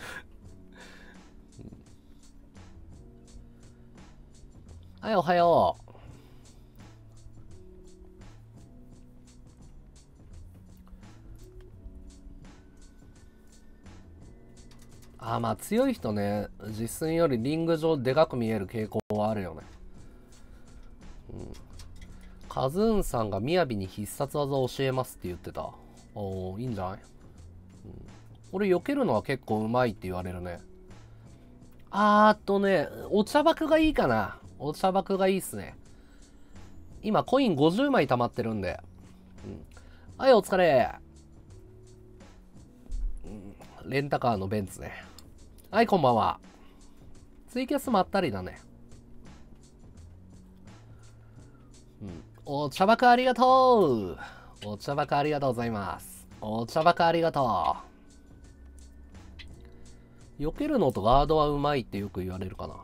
はい、おはよう。あー、まあ強い人ね、実寸よりリング上でかく見える傾向はあるよね。うん。カズーンさんがみやびに必殺技を教えますって言ってた。おー、いいんじゃない？うん、俺、避けるのは結構うまいって言われるね。あーっとね、お茶爆がいいかな。お茶爆がいいっすね。今、コインごじゅうまい溜まってるんで。うん、はい、お疲れ。うん、レンタカーのベンツね。はい、こんばんは。ツイキャスまったりだね。うん。お茶爆ありがとう。お茶爆ありがとうございます。お茶爆ありがとう。避けるのとガードはうまいってよく言われるかな。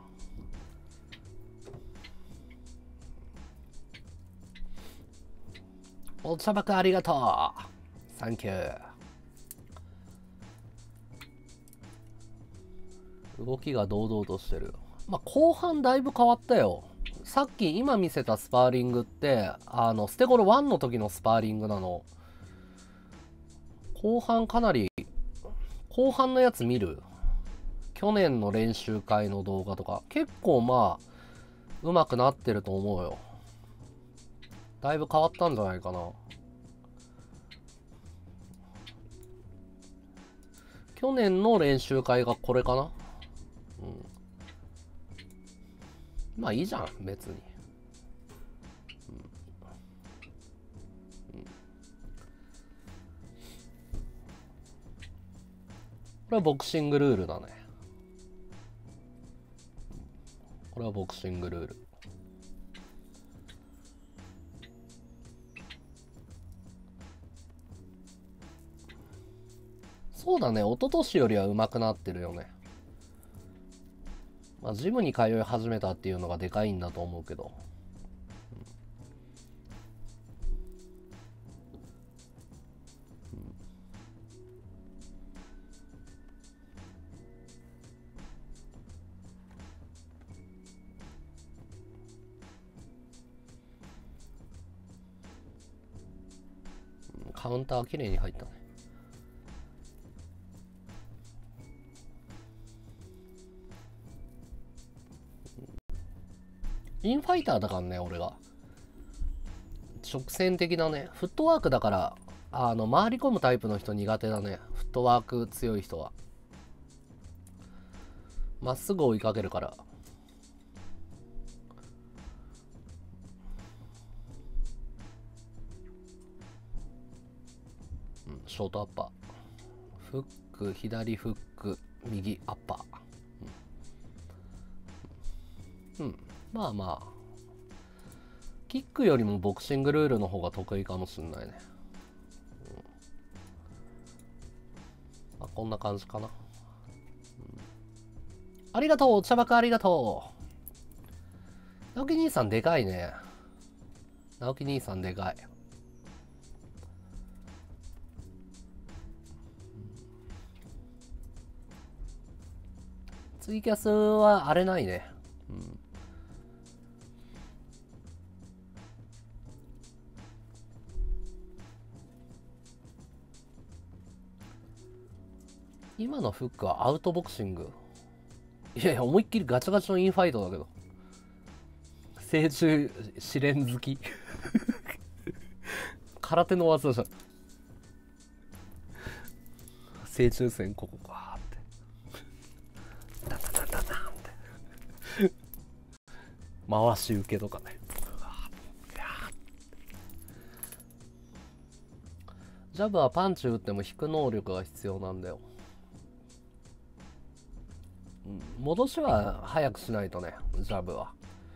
お茶爆ありがとう。サンキュー。動きが堂々としてる。まあ、後半だいぶ変わったよ。さっき今見せたスパーリングって、あの、ステゴロワンの時のスパーリングなの。後半かなり、後半のやつ見る？去年の練習会の動画とか、結構まあ、上手くなってると思うよ。だいぶ変わったんじゃないかな。去年の練習会がこれかな。うん。まあいいじゃん、別に。うんうん、これはボクシングルールだね。これはボクシングルール。そうだね、一昨年よりは上手くなってるよね。まあ、ジムに通い始めたっていうのがでかいんだと思うけど。うん、カウンター綺麗に入ったね。インファイターだからね、俺が。直線的なね、フットワークだから、あの、回り込むタイプの人苦手だね。フットワーク強い人は。まっすぐ追いかけるから。うん、ショートアッパー。フック、左フック、右アッパー。うん、うん、まあまあ。キックよりもボクシングルールの方が得意かもしんないね。うん、まあ、こんな感じかな。うん、ありがとう、お茶爆ありがとう。直樹兄さんでかいね。直樹兄さんでかい。ツイキャスはあれないね。うん、今のフックはアウトボクシング。いやいや、思いっきりガチャガチャのインファイトだけど。成虫試練好き。空手の技じゃん。成虫戦ここかーって。ダダダダダンって。回し受けとかね。 ジャブはパンチ打っても引く能力が必要なんだよ。うん、戻しは早くしないとね、ジャブは。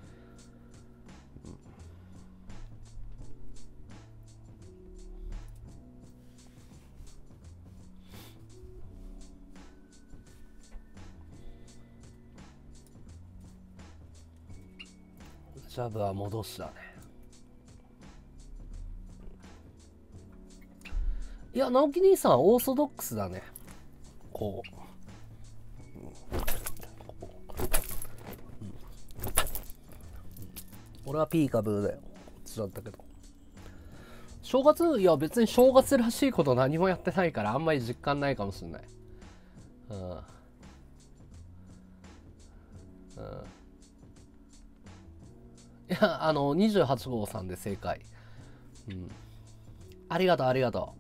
ジャブは戻しだね。いや、直樹兄さんはオーソドックスだね。こう。俺はピーカブーだよ。こっちだったけど。正月、いや別に正月らしいこと何もやってないからあんまり実感ないかもしれない。うん。うん。いや、あの、にじゅうはち号さんで正解。うん。ありがとう、ありがと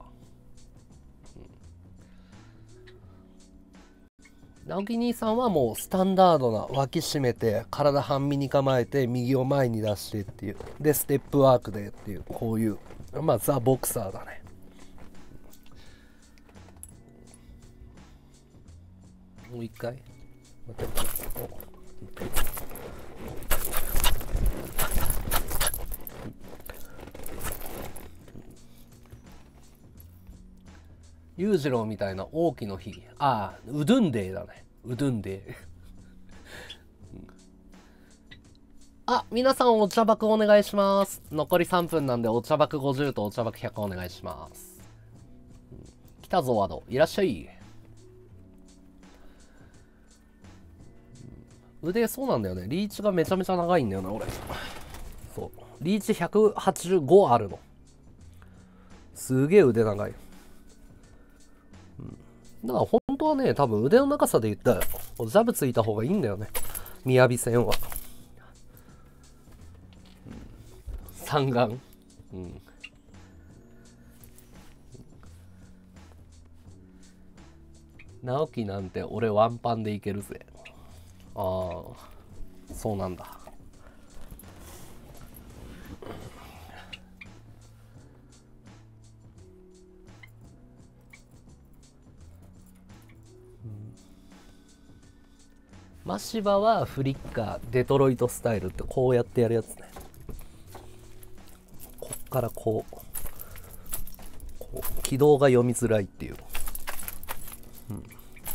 う。直樹兄さんはもうスタンダードな脇締めて体半身に構えて右を前に出してっていうでステップワークでっていうこういうまあザ・ボクサーだね。もう一回待って裕次郎みたいな大きの日、ああウドゥンデーだね、ウドゥンデーあ、皆さんお茶爆お願いします。残りさんぷんなんでお茶爆ごじゅうとお茶爆ひゃくお願いします。来たぞワード、いらっしゃい。腕そうなんだよね、リーチがめちゃめちゃ長いんだよな俺。そうリーチひゃくはちじゅうごあるの、すげえ腕長い。だから本当はね、多分腕の長さで言ったらジャブついた方がいいんだよね、雅戦は。三眼、うん、直樹なんて俺ワンパンでいけるぜ。ああ、そうなんだ。マシバはフリッカーデトロイトスタイルってこうやってやるやつね。こっからこう、こう軌道が読みづらいっていう、うん、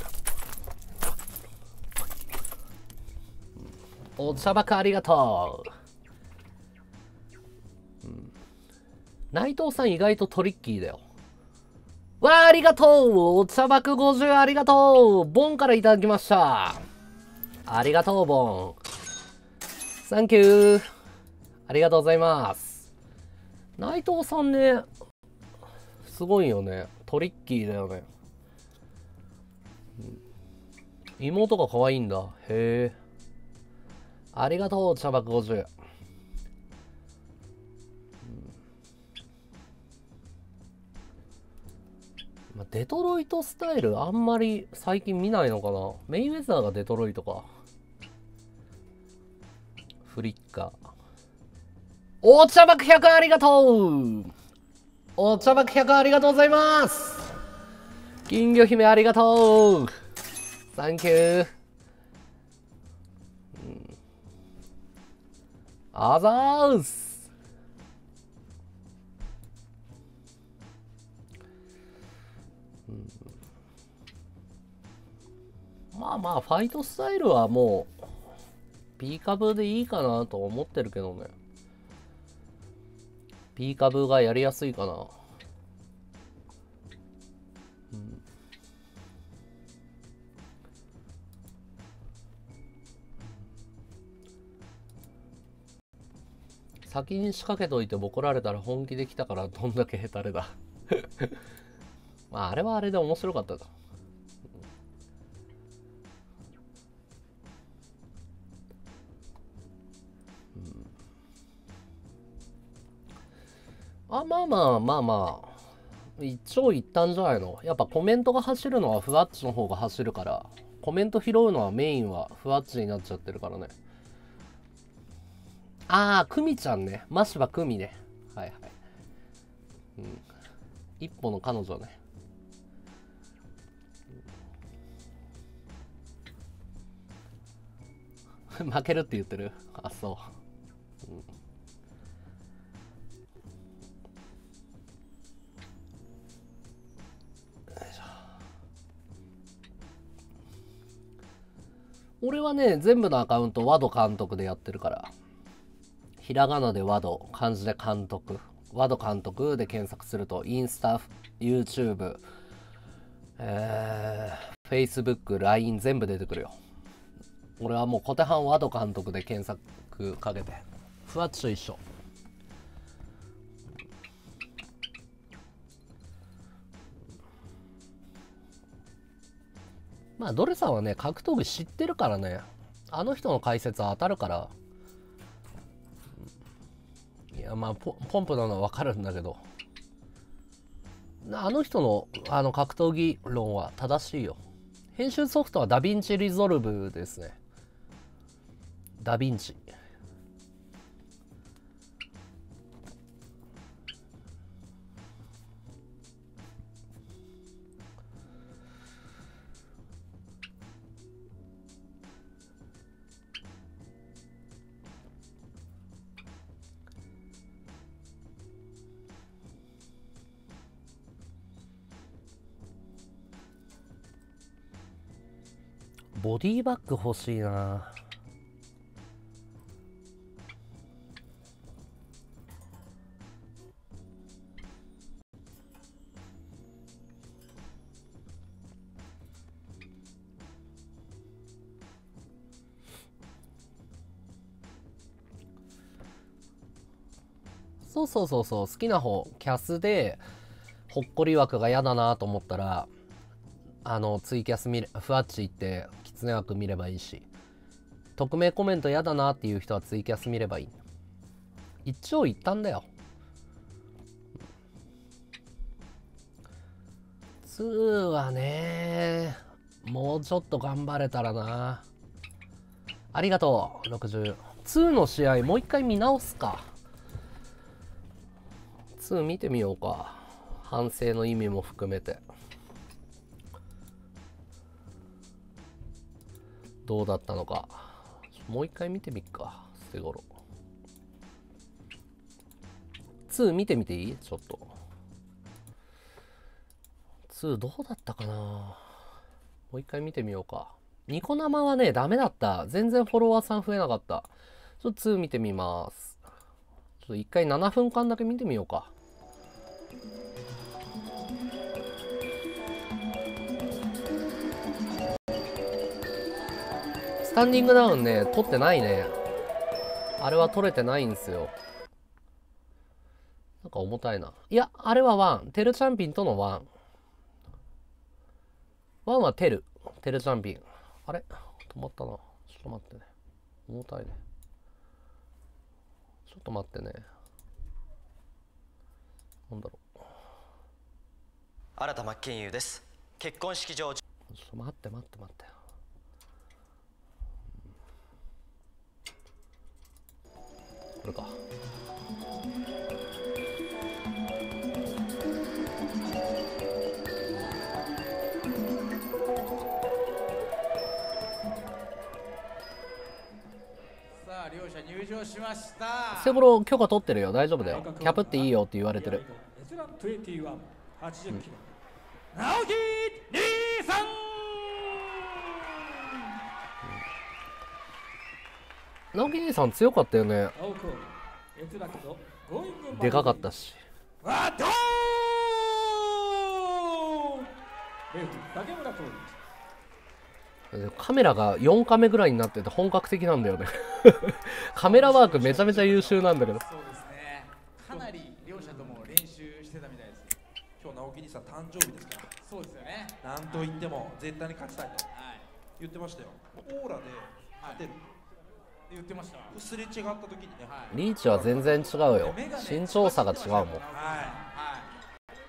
お茶爆ありがとう、うん、内藤さん意外とトリッキーだよ。わあ、ありがとう、お茶爆ごじゅうありがとう、ボンからいただきました。ありがとう、ボン。サンキュー。ありがとうございます。内藤さんね、すごいよね。トリッキーだよね。妹が可愛いんだ。へえ。ありがとう、茶爆ごじゅう。まあ、デトロイトスタイルあんまり最近見ないのかな。メイウェザーがデトロイトか。フリッカー。お茶爆ひゃくありがとう。お茶爆ひゃくありがとうございます。金魚姫ありがとう。サンキュー。うん、あざーす。うん、まあまあファイトスタイルはもうピーカブでいいかなと思ってるけどね。ピーカブがやりやすいかな。うん、先に仕掛けといてボコられたら本気できたからどんだけヘタレだまああれはあれで面白かっただ。あ、まあまあまあまあ一長一短じゃないの。やっぱコメントが走るのはふわっちの方が走るから、コメント拾うのはメインはふわっちになっちゃってるからね。ああ、クミちゃんね。マシバクミね。はいはい。うん。 一歩の彼女ね。負けるって言ってる。あ、そう、うん、俺はね、全部のアカウントワド監督でやってるから。ひらがなでワド、漢字で監督、ワド監督で検索するとインスタ、YouTube、えー、Facebook、ライン 全部出てくるよ。俺はもう小手半ワド監督で検索かけて、ふわっちと一緒。まあドレさんはね、格闘技知ってるからね、あの人の解説は当たるから。いや、まあ ポ, ポンプなのは分かるんだけど、あの人のあの格闘技論は正しいよ。編集ソフトはダヴィンチリゾルブですね。ダヴィンチ。ボディバッグ欲しいな。そうそうそうそう、好きな方キャスでほっこり枠が嫌だなと思ったら、あのツイキャス見れ、ふわっち行ってキツネ枠見ればいいし、匿名コメント嫌だなっていう人はツイキャス見ればいい。一長一短だよ。ツーはね、もうちょっと頑張れたらな。ありがとうろくじゅう。ツーの試合もう一回見直すか。ツー見てみようか、反省の意味も含めて。どうだったのかもう一回見てみっか。捨て頃ツー見てみていい？ちょっとツーどうだったかな。もう一回見てみようか。ニコ生はねダメだった。全然フォロワーさん増えなかった。ちょっとツー見てみます。ちょっと一回ななふんかんだけ見てみようか。スタンディングダウンね取ってないね。あれは取れてないんですよ。なんか重たいな。いやあれはワン、テルチャンピンとのワン。ワンはテルテルチャンピン。あれ止まったな。ちょっと待ってね。重たいね。ちょっと待ってね。なんだろう。 新田真剣佑です。結婚式場。ちょっと待って待って待って。これか。 さあ両者入場しました。 セボロ許可取ってるよ。大丈夫だよ。キャプっていいよって言われてる。 はちじゅっキロ、直樹兄さん。 直樹兄さん強かったよね。でかかったし。 わっどーカメラがよんカメぐらいになってて本格的なんだよね。カメラワークめちゃめちゃ優秀なんだけど。 そうですね。かなり両者とも練習してたみたいです。 今日直樹兄さん誕生日ですから。 そうですよね。 なんと言っても絶対に勝ちたいと言ってましたよ。オーラで勝てる。 言ってました。 すれ違った時にね、 リーチは全然違うよ。身長差が違うもん。はいはい。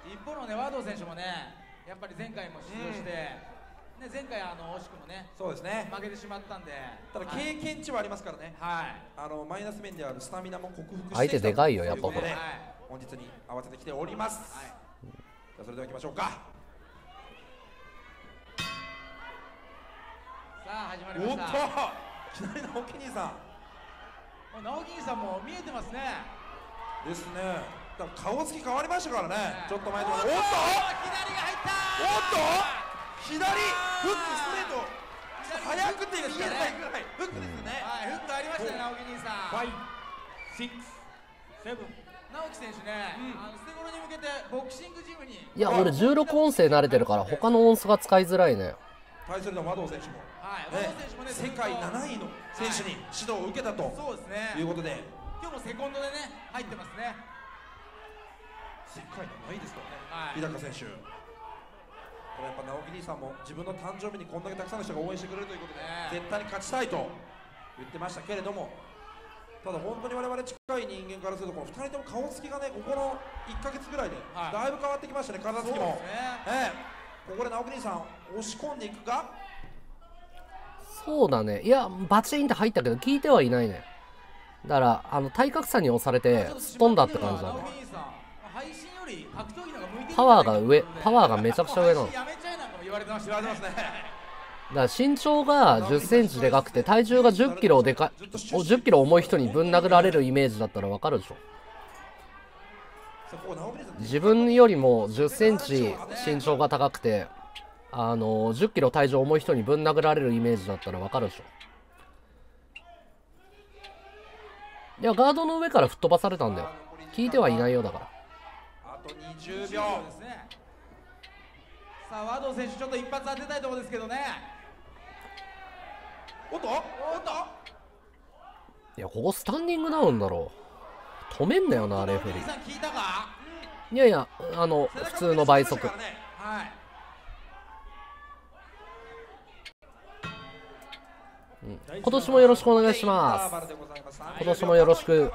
一方のねワド選手もね、やっぱり前回も出場して、ね前回あの惜しくもね、 そうですね。 負けてしまったんで、 ただ経験値はありますからね。 はい。 あのマイナス面であるスタミナも克服して相手でかいよやっぱほら。 本日に合わせてきております。はい。 あそれでは行きましょうか。 さあ始まりおっとました。 左の直樹兄さんもう直樹さんも見えてますね。 ですね。だから顔つき変わりましたからね、 ねちょっと前とおっとおっと左が入ったおっと左フックストレート速くて見えないぐらいフックですね。 はい、フックありましたね、直樹兄さん。 ファイブ、シックス、セブン。 直樹選手ね、 うんあの捨て頃に向けてボクシングジムに。 いや、俺じゅうろく音声慣れてるから他の音素が使いづらいね。 対するの和道選手も、 はい、 ね和道選手もね、 世界なないの選手に指導を受けたとそうですね。 いうことで、 今日もセコンドでね、入ってますね。 世界なないですからね、 はい日高選手。これやっぱ直樹兄さんも自分の誕生日にこんだけたくさんの人が応援してくれるということで、 ね絶対に勝ちたいと言ってましたけれども、ただ本当に我々近い人間からするとこのふたりとも顔つきがね、ここのいっかげつぐらいではいだいぶ変わってきましたね、体つそうですきも。 ね。 ええ、ここで直樹兄さん押し込んでいくか。 そうだね。いや、バチンって入ったけど効いてはいないね。だからあの対角線に押されてすっ飛んだって感じだね。 直樹兄さん、配信より格闘技の方が向いてるんじゃないかパワーが上パワーがめちゃくちゃ上なの。 配信やめちゃえなんかも言われてました言われてますね。 だから身長がじゅっセンチでかくて体重がじゅっキロでかおじゅっキロ重い人にぶん殴られるイメージだったらわかるでしょ。 さあここ直樹兄さん自分よりもじゅっセンチ身長が高くてあのじゅっキロ体重重い人にぶん殴られるイメージだったらわかるでしょ。いや、ガードの上から吹っ飛ばされたんだよ。聞いてはいないよ。だからあとにじゅうじゅうびょうびょうですね。さあ和道選手ちょっと一発当てたいところですけどね。 おっとおっといや、ここスタンディングダウンだろう。止めんなよなレフェリ直樹さん聞いたか？ ー。いやいや、あの普通の倍速。 はい。 今年もよろしくお願いします。今年もよろしく。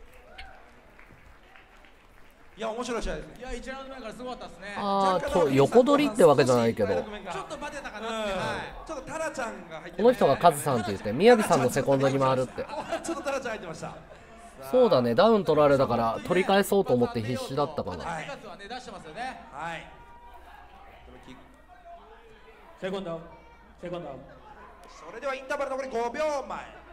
いや面白い試合ですね。 いや、いちラウンド目からすごかったですね。 あーと横取りってわけじゃないけど、 ちょっとバテたかなって。はい。 ちょっとタラちゃんが入ってこの人がカズさんって言って宮城さんのセコンドに回るって。 ちょっとタラちゃん入ってました。 そうだね、ダウン取られたから取り返そうと思って必死だったかな。 生活はね出してますよね。 はい。 セコンド、セコンド。 それではインターバル残りごびょうまえ。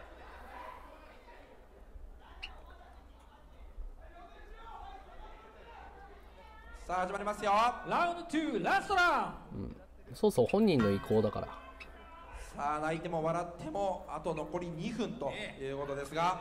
さあ始まりますよ。 ラウンドツー、ラストラそうそう、本人の意向だから。 さあ泣いても笑ってもあと残りにふんということですが、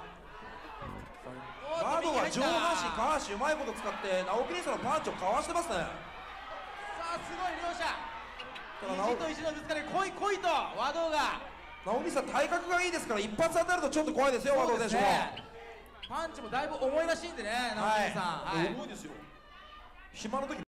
ガードは上半身下半身うまいこと使って直樹兄さんのパンチをかわしてますね。 さあすごい両者。 ただ意地と意地のぶつかり、来い来いと和道が。 直樹さん体格がいいですから一発当たるとちょっと怖いですよ和道選手も。 パンチもだいぶ重いらしいんでね、直樹さん。はい。 重いですよ。暇の時